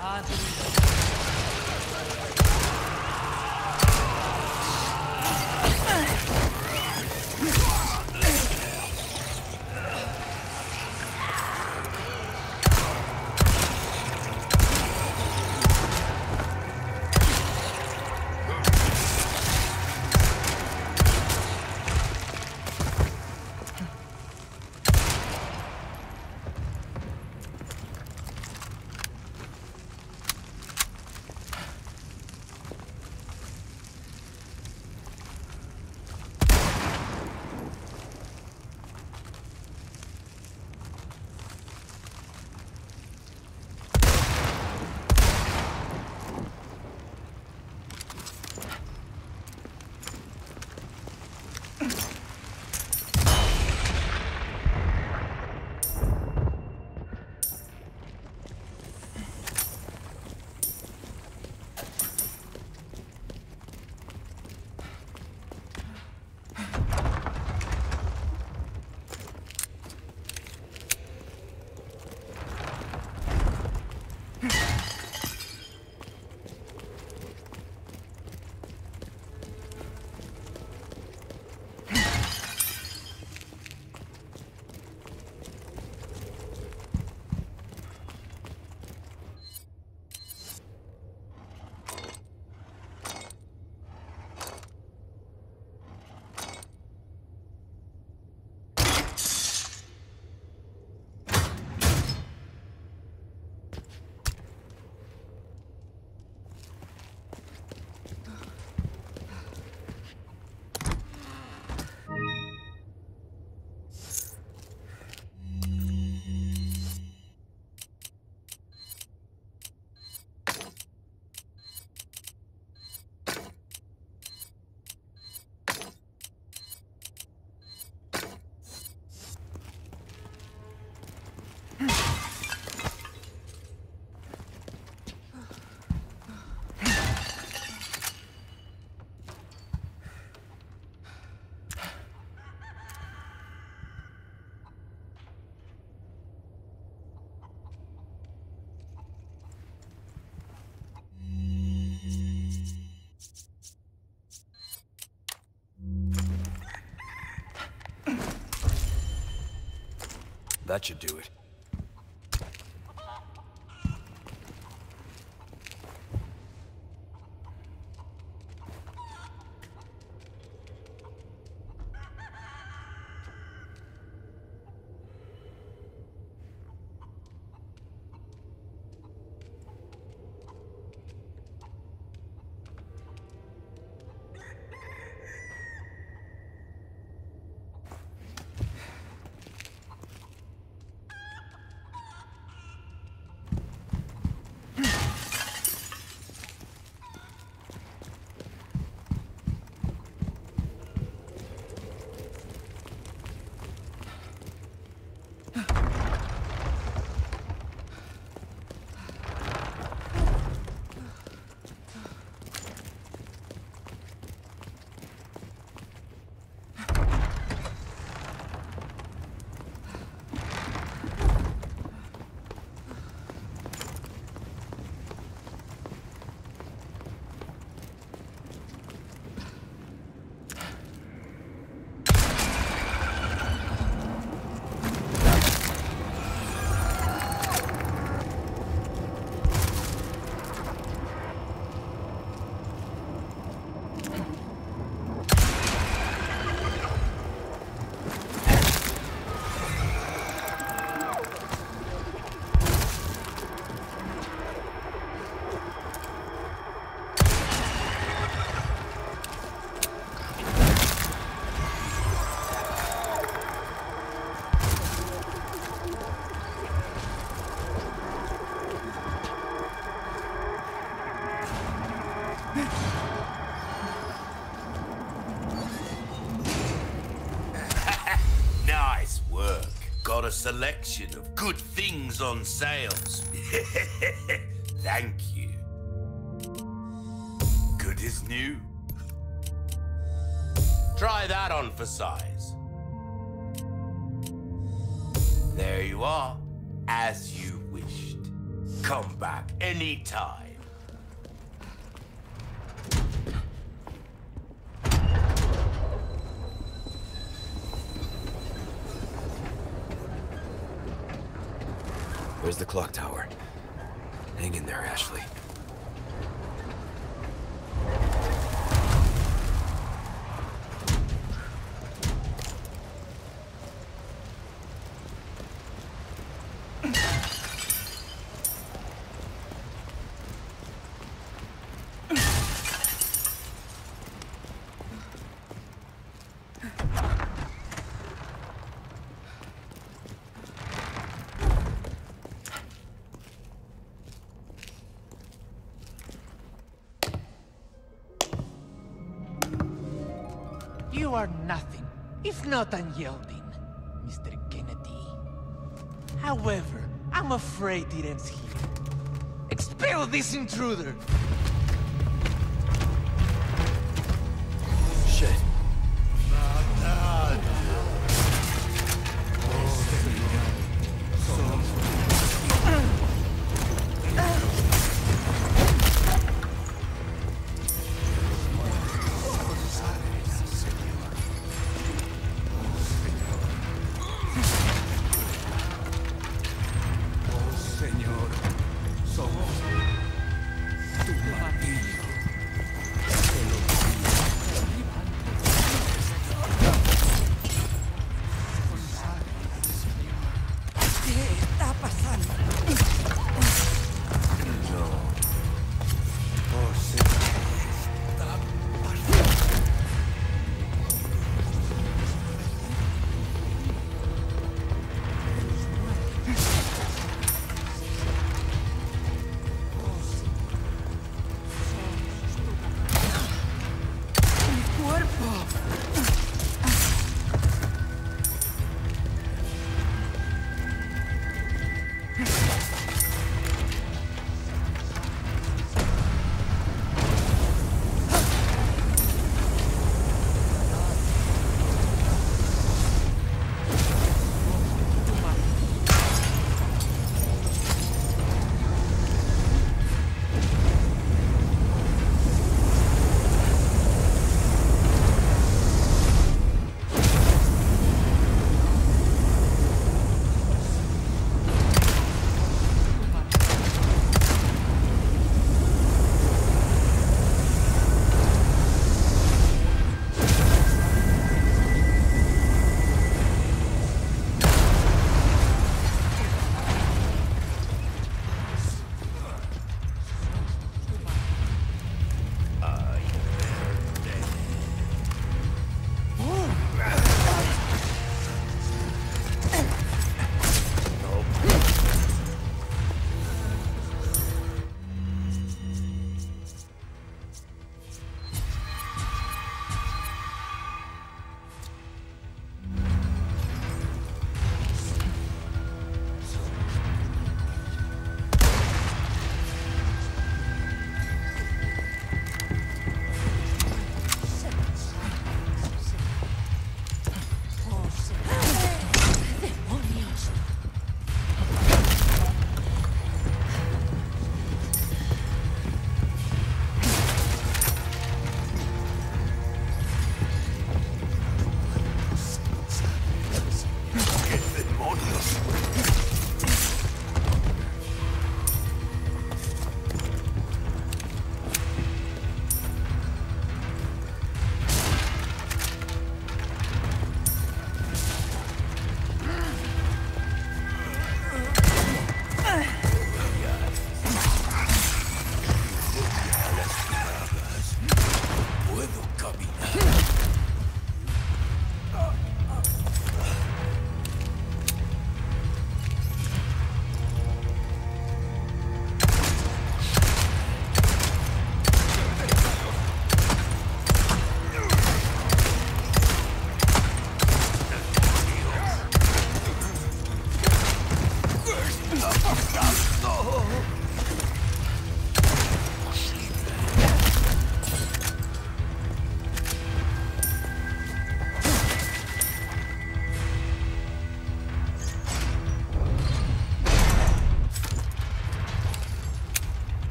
That should do it. Nice work. Got a selection of good things on sales. Thank you. Good as new. Try that on for size. There you are, as you wished. come back anytime. Where's the clock tower? Hang in there, Ashley. You are nothing, if not unyielding, Mr. Kennedy. However, I'm afraid it ends here. Expel this intruder! Shit.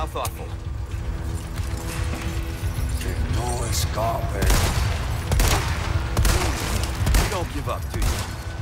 How thoughtful. No escape. You don't give up, do you?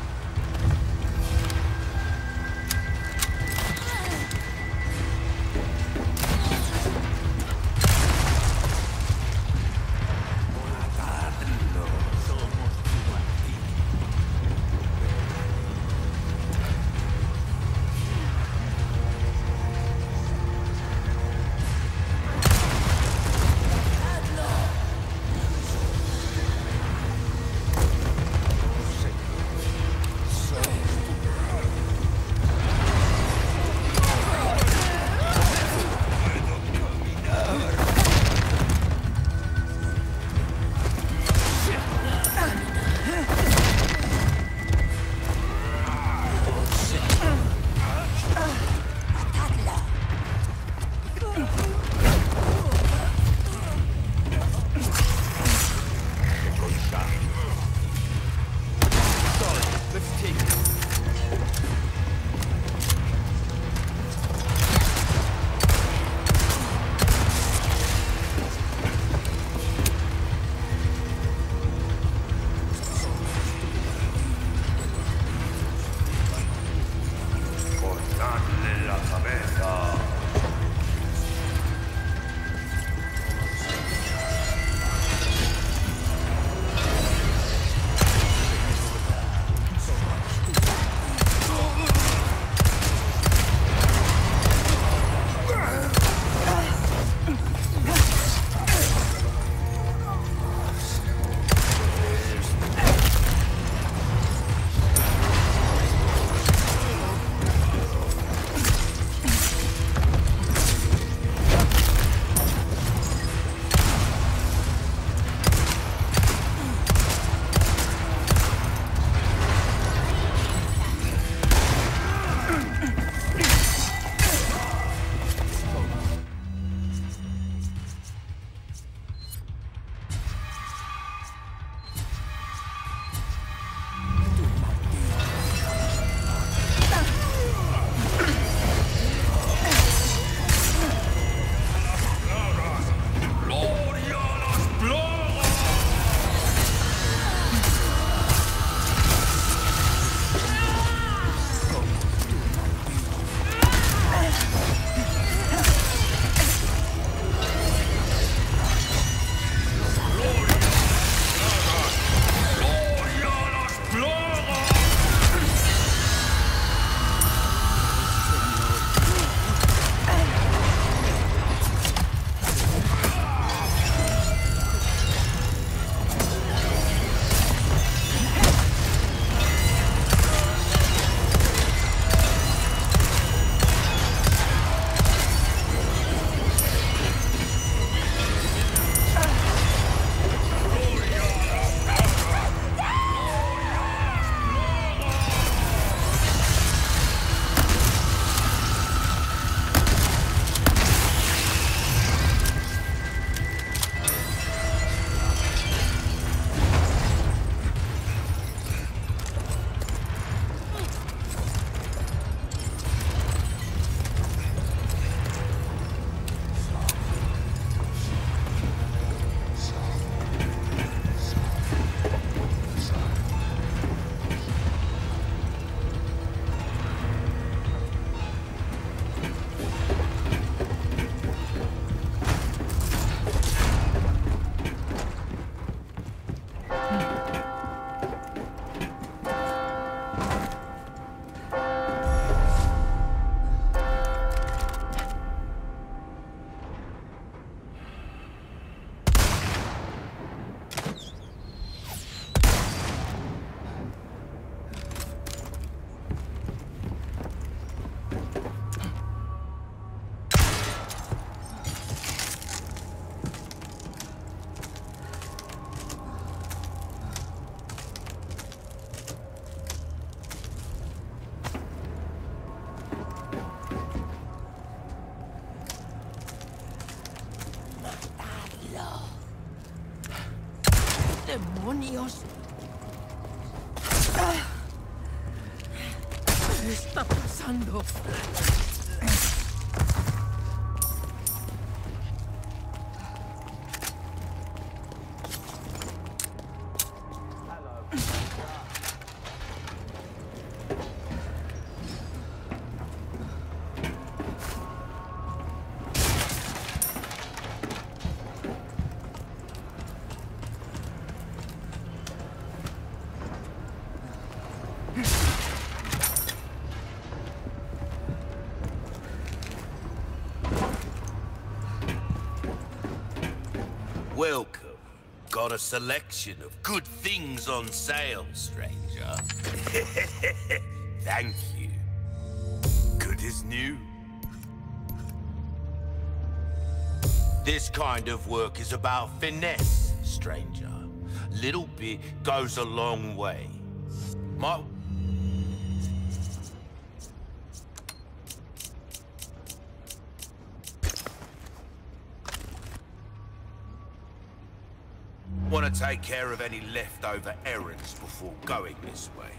¡Demonios! ¿Qué está pasando? Welcome. Got a selection of good things on sale, stranger. Thank you. Good as new. This kind of work is about finesse, stranger. Little bit goes a long way. My... Want to take care of any leftover errands before going this way.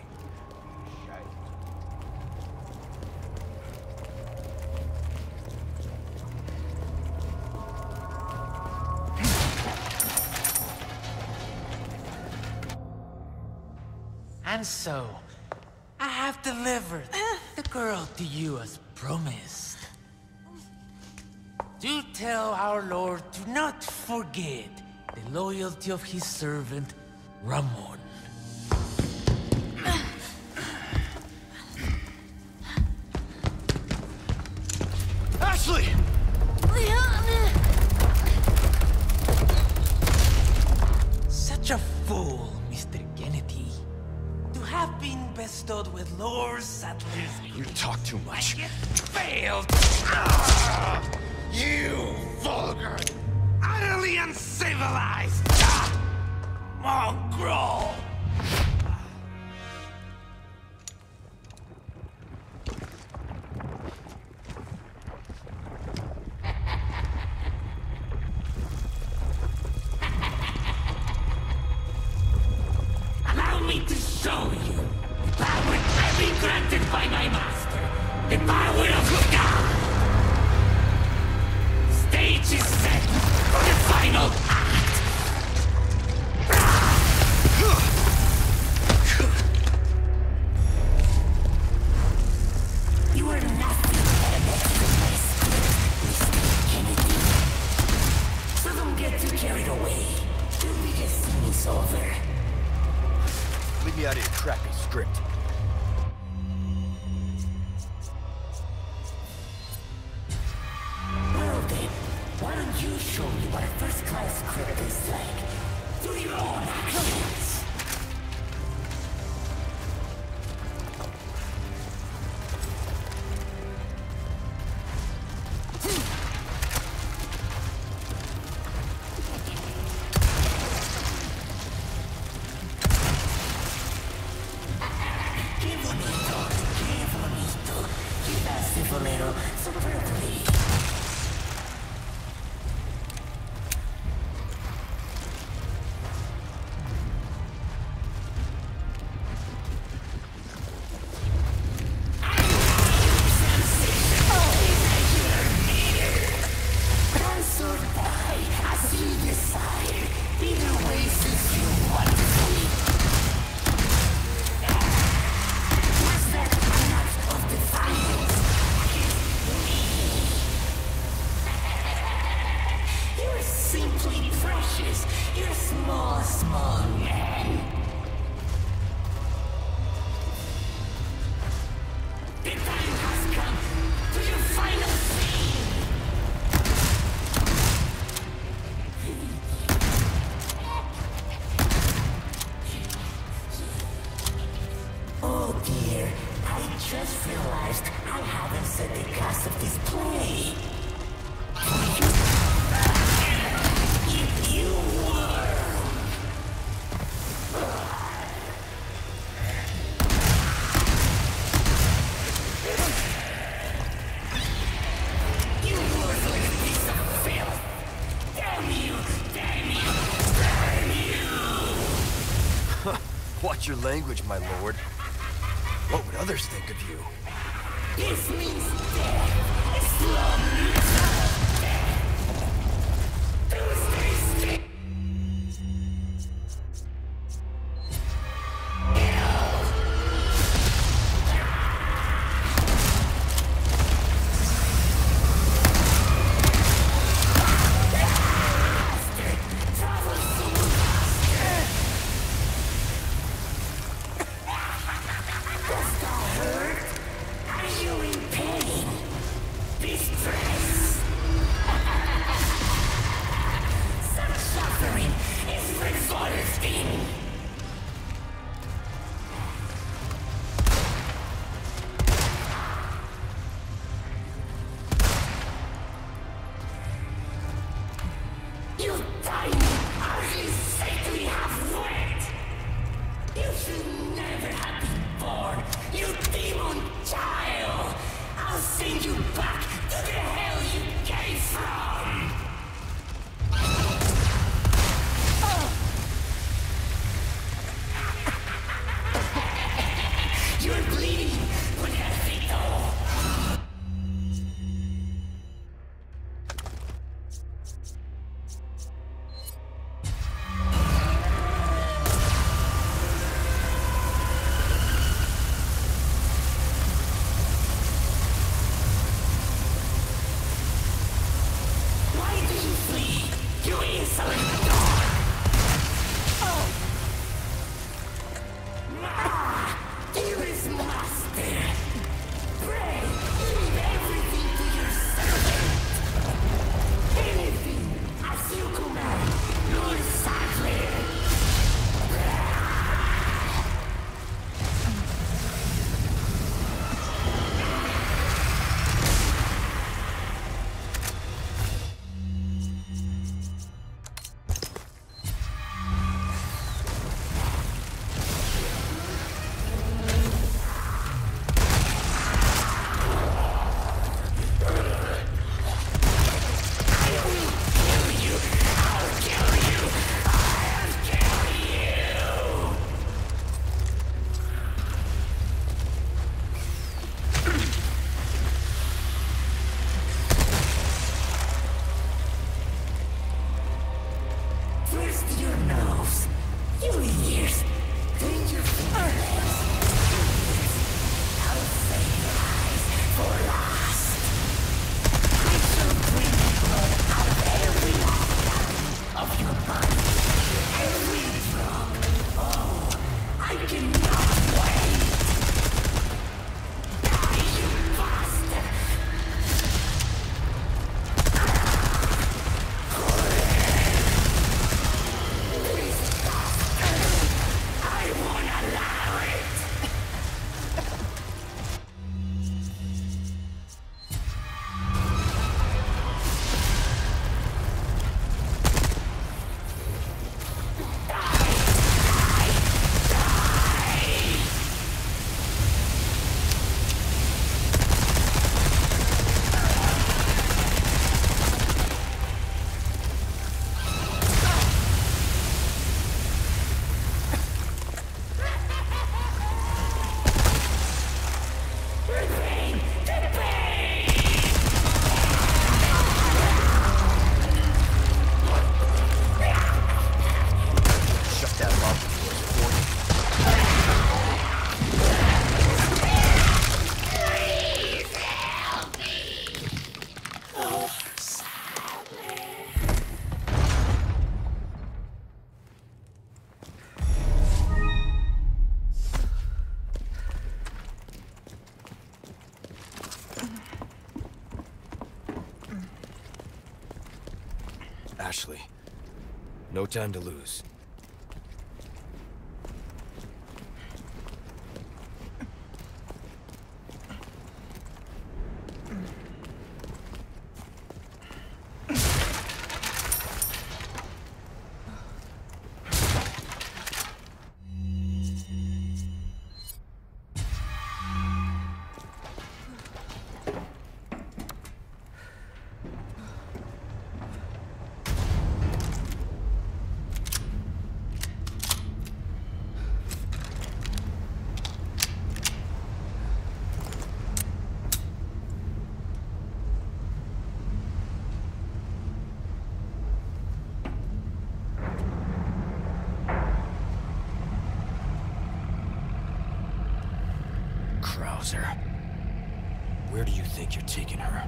And so, I have delivered the girl to you as promised. Do tell our Lord to not forget the loyalty of his servant, Ramon. Ashley! Such a fool, Mr. Kennedy. To have been bestowed with Lord Sattler's... You talk too much. Like it failed! You vulgar! Utterly uncivilized! Mongrel! Allow me to show you the power I've been granted by my master. The power of God! Stage is set for the final act! You are nothing but an exercise, Mr. Kennedy. So don't get too carried away. The biggest scene is over. Leave me out of your crappy script. Well then, why don't you show me what a first-class critic is like? Through your own actions! Bolero, superbly. Consort by as you desire. Either way suits you wonderfully. Was that enough of defiance? You're simply precious. You're a small, small man. The time has come to your final scene. Oh dear, I just realized I haven't set the cast of this play. You were. You worthless piece of filth. Damn you, damn you, damn you. Watch your language, my lord. What would others think of you? This means death. A slow miserable death. Tuesday stay. time as you safely have went. You should never have been born, you demon child. I'll send you back to the hell you came from. You're bleeding, Buenafito. Why did you flee, you insolent dog? Dearest master, pray, leave everything to your servant. Anything, as you command, Lord Sadler. First your nose, your ears, then your fingers. I'll save your eyes for last. I shall bring blood out of every atom of your body, every drop. Oh, I cannot wait. Die, you bastard! I won't allow it! Shut that lava doors for me. Ashley, no time to lose. Krauser, where do you think you're taking her?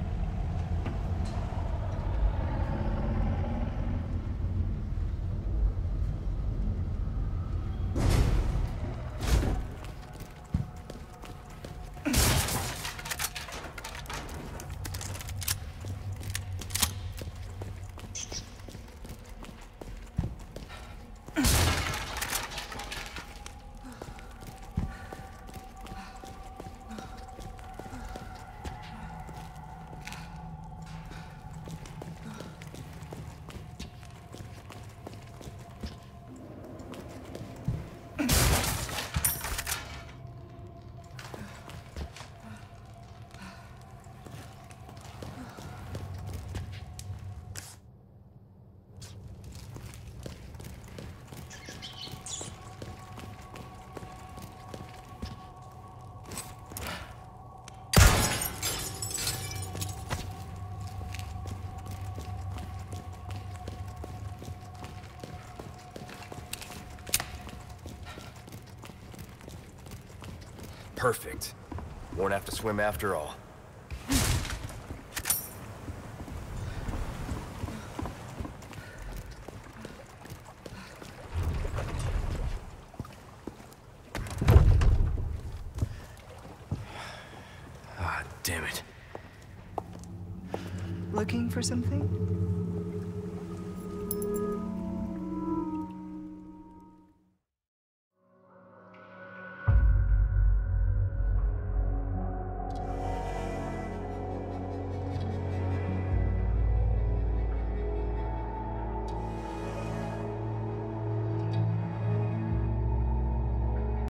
Perfect. Won't have to swim after all. Ah, damn it. Looking for something?